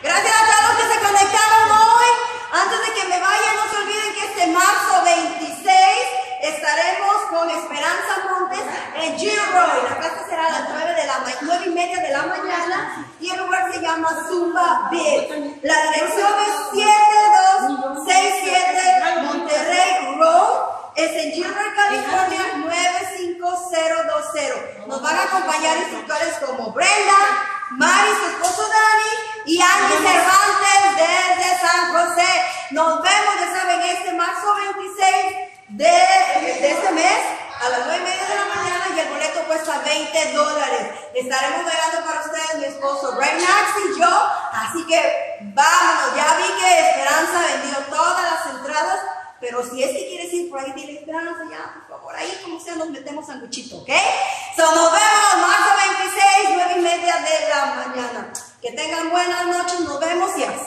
Gracias a todos los que se conectaron hoy. Antes de que me vaya, no se olviden que este marzo 26 estaremos con Esperanza Montes en Gilroy. La clase será a las 9:30 de la mañana y el lugar se llama Zumba Beat. La dirección es 7267 Monterrey Road. Es en Gilroy, California, 95020. Nos van a acompañar instructores como Brenda, Mari, su esposo Dani y Andy Cervantes desde San José. Nos vemos, ya saben, este marzo 26 de este mes a las 9:30 de la mañana y el boleto cuesta $20. Estaremos regalando para ustedes mi esposo Ray Max y yo. Así que vámonos. Ya vi que Esperanza vendió todas las entradas. Pero si es que quieres ir por ahí, dile Esperanza, ya, por favor, ahí como sea nos metemos sanguchito, ¿ok? Nos vemos marzo 26, 9:30 de la mañana. Que tengan buenas noches, nos vemos y así.